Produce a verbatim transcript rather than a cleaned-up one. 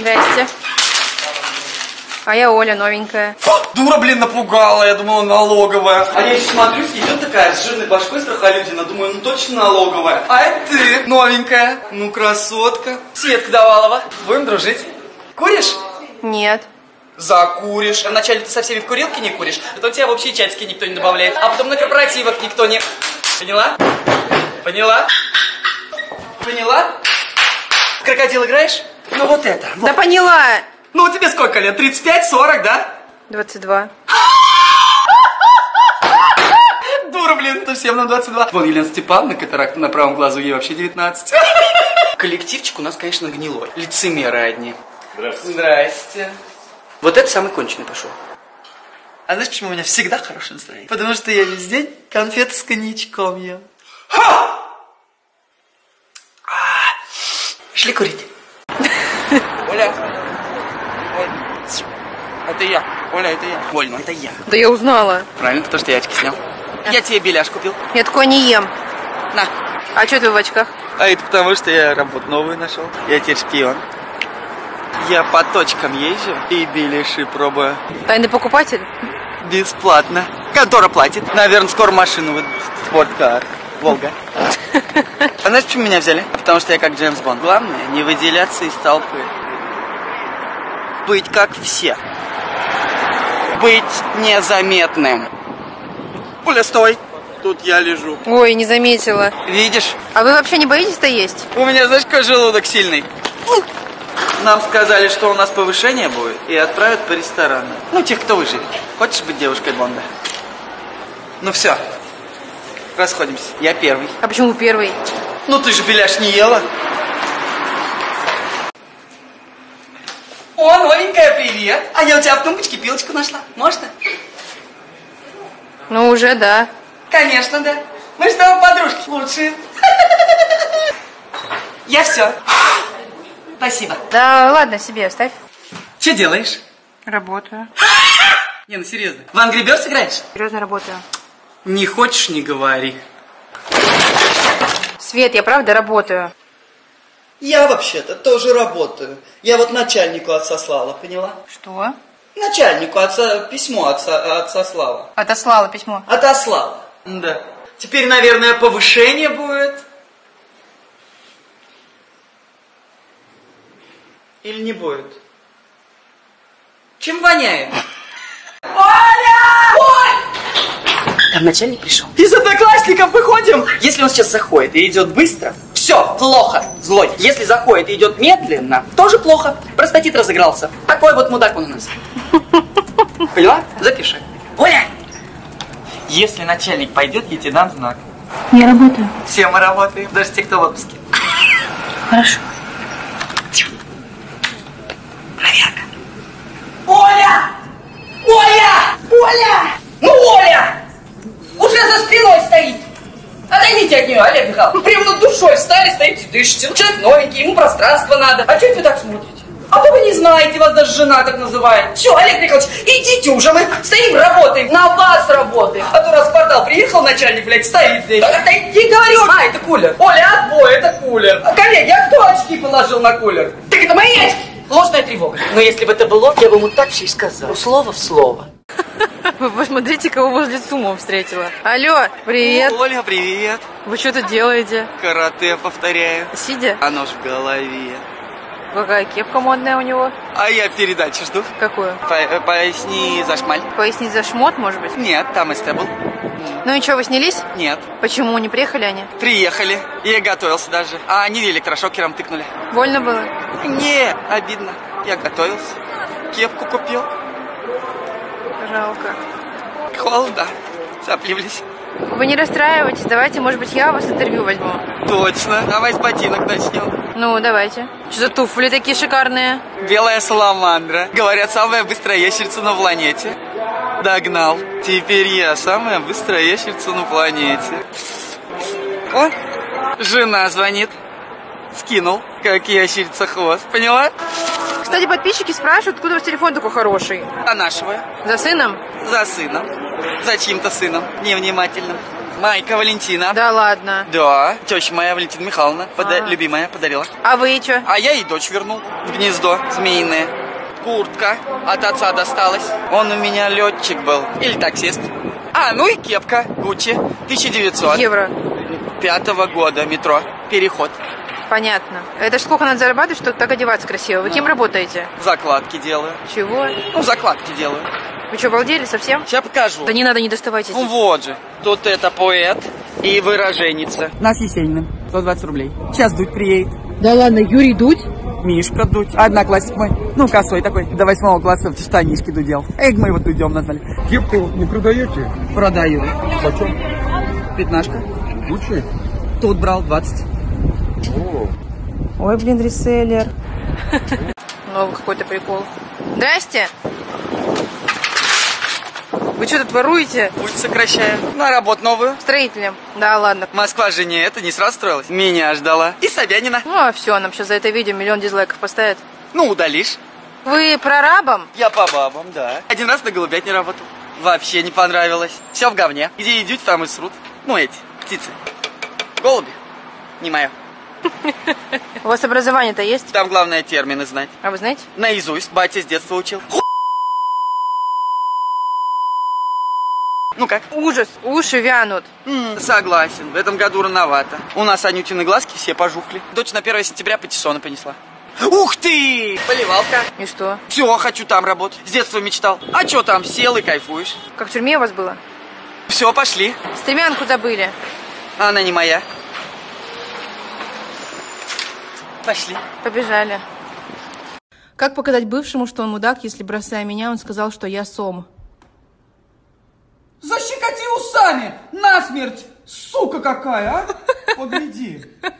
Здрасте. А я Оля, новенькая. Дура, блин, напугала, я думала налоговая. А я еще смотрю, идет такая с жирной башкой страхолюдина, думаю, ну точно налоговая. А это ты, новенькая, ну красотка. Светка Давалова, будем дружить. Куришь? Нет. Закуришь. Вначале ты со всеми в курилке не куришь, потом тебя в общие чатики никто не добавляет, а потом на корпоративах никто не... Поняла? Поняла? Поняла? В крокодил играешь? Ну вот это. Вот. Да поняла. Ну тебе сколько лет? тридцать пять сорок, да? двадцать два. Дура, блин, это всем на двадцать два. Вон Елена Степановна, катаракта на правом глазу, ей вообще девятнадцать. Коллективчик у нас, конечно, гнилой. Лицемеры одни. Здравствуйте. Здрасте. Вот это самый конченый пошел. А знаешь, почему у меня всегда хорошее настроение? Потому что я весь день конфеты с коньячком ем. Ха! Шли курить. Оля. Это я. Оля, это я. Оль, ну это я. Да я узнала. Правильно, потому что я очки снял. Я тебе беляш купил. Я такое не ем. На. А что ты в очках? А это потому, что я работу новую нашел. Я теперь шпион. Я по точкам езжу и беляши пробую. Тайный покупатель? Бесплатно. Контора платит. Наверное, скоро машину выйдут. Спорткар. Волга. А знаешь, почему меня взяли? Потому что я как Джеймс Бонд. Главное, не выделяться из толпы. Быть как все. Быть незаметным. Оля, стой. Тут я лежу. Ой, не заметила. Видишь? А вы вообще не боитесь-то есть? У меня, знаешь, какой желудок сильный. Нам сказали, что у нас повышение будет и отправят по ресторанам. Ну, тех, кто выживет. Хочешь быть девушкой Бонда? Ну все. Расходимся. Я первый. А почему первый? Ну ты же беляш не ела. О, новенькая, привет. А я у тебя в тумбочке пилочку нашла. Можно? Ну уже да. Конечно, да. Мы с тобой подружки лучшие. Я все. Спасибо. Да ладно, себе оставь. Что делаешь? Работаю. Не, ну серьезно. В Angry Birds играешь? Серьезно работаю. Не хочешь, не говори. Свет, я правда работаю. Я вообще-то тоже работаю. Я вот начальнику отсослала, поняла? Что? Начальнику отца письмо отса, отсослала. Отослала письмо. Отослала. Да. Теперь, наверное, повышение будет. Или не будет? Чем воняет? Оля! Ой! Там начальник пришел. Из одноклассников выходим. Если он сейчас заходит и идет быстро, все, плохо, злой. Если заходит и идет медленно, тоже плохо. Простатит разыгрался. Такой вот мудак он у нас. Поняла? Запиши. Оля! Если начальник пойдет, я тебе дам знак. Я работаю. Все мы работаем, даже те, кто в отпуске. Хорошо. Проверка. Оля! Оля! Оля! Ну, Оля! Уже за спиной стоит. Отойдите от нее, Олег Михайлович. Прямо над душой встали, стоите, дышите. Человек новенький, ему пространство надо. А что вы так смотрите? А то вы не знаете, вас даже жена так называет. Все, Олег Михайлович, идите уже, мы стоим, работаем, на вас работаем. А то раз в квартал приехал начальник, блядь, стоит здесь. Отойди, говорю. А, это кулер. Оля, отбой, это кулер. А, коллеги, а кто очки положил на кулер? Так это мои очки. Ложная тревога. Но если бы это было, я бы ему так все и сказал. Слово в слово. Вы посмотрите, кого возле СУМО встретила. Алло, привет. О, Оля, привет. Вы что тут делаете? Карате повторяю. Сидя? Оно ж в голове. Какая кепка модная у него? А я передачу жду. Какую? По поясни за шмаль. Пояснить за шмот, может быть? Нет, там СТ был. Ну и что, вы снялись? Нет. Почему, не приехали они? Приехали. Я готовился даже. А они электрошокером тыкнули. Больно было? Не, обидно. Я готовился. Кепку купил. Жалко. Холодно. Сопливлись. Вы не расстраивайтесь, давайте, может быть, я у вас интервью возьму. Точно. Давай с ботинок начнем. Ну, давайте. Что за туфли такие шикарные? Белая саламандра. Говорят, самая быстрая ящерица на планете. Догнал. Теперь я самая быстрая ящерица на планете. О, жена звонит. Скинул, как ящерица хвост. Поняла? Кстати, подписчики спрашивают, откуда у вас телефон такой хороший. А нашего? За сыном? За сыном. За чьим-то сыном. Невнимательным. Майка Валентина. Да ладно. Да, теща моя Валентина Михайловна, пода- А. любимая, подарила. А вы что? А я ей дочь вернул в гнездо змеиное. Куртка от отца досталась. Он у меня летчик был. Или таксист. А, ну и кепка Гуччи. тысяча девятьсот Евро. пятого года, метро. Переход. Понятно. Это ж сколько надо зарабатывать, чтобы так одеваться красиво? Вы кем работаете? Закладки делаю. Чего? Ну, закладки делаю. Вы что, обалдели совсем? Сейчас покажу. Да не надо, не доставайте. Ну вот же. Тут это поэт и выраженница. На с Есениным. сто двадцать рублей. Сейчас Дудь приедет. Да ладно, Юрий Дудь? Мишка Дудь. Одноклассник мой. Ну, косой такой. До восьмого класса в штанишки дудел. Эх, мы его Дудем назвали. Кепку не продаете? Продаю. Почем? Пятнашка. Лучше? Тут брал двадцать. О, Ой, блин, реселлер. Новый какой-то прикол. Здрасте. Вы что тут воруете? Путь сокращаю. На работу новую. Строителем. Да ладно. Москва же не это, не сразу строилась. Меня ждала. И Собянина. Ну, а все, нам сейчас за это видео миллион дизлайков поставят. Ну, удалишь. Вы прорабом? Я по бабам, да. Один раз на голубятне работал. Вообще не понравилось. Все в говне. Где идете, там и срут. Ну, эти, птицы. Голуби. Не мое. У вас образование-то есть? Там главное термины знать. А вы знаете? Наизусть. Батя с детства учил. Ху- Ну как? Ужас, уши вянут. М, согласен, в этом году рановато. У нас Анютины глазки все пожухли. Дочь на первое сентября патиссоны понесла. Ух ты! Поливалка. И что? Все, хочу там работать. С детства мечтал. А что там, сел и кайфуешь. Как в тюрьме у вас было? Все, пошли. Стремянку забыли. Она не моя. Пошли. Побежали. Как показать бывшему, что он мудак, если, бросая меня, он сказал, что я сом? Защекоти усами! Насмерть! Сука какая, а! Погляди.